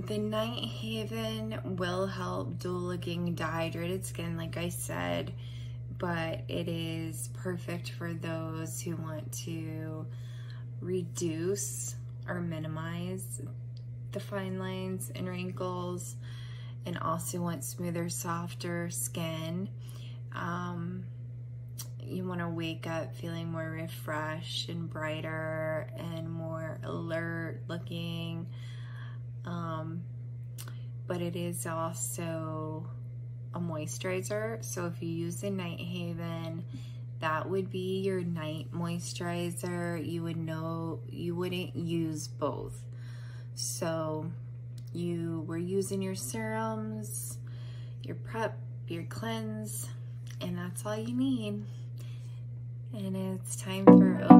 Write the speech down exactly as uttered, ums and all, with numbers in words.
the Night Haven will help dual-legging dehydrated skin, like I said, but it is perfect for those who want to reduce or minimize the fine lines and wrinkles and also want smoother, softer skin. Um, you want to wake up feeling more refreshed and brighter and more alert looking. Um, but it is also a moisturizer. So if you use the Night Haven, that would be your night moisturizer. You would know, you wouldn't use both. So you were using your serums, your prep, your cleanse, and that's all you need. And it's time for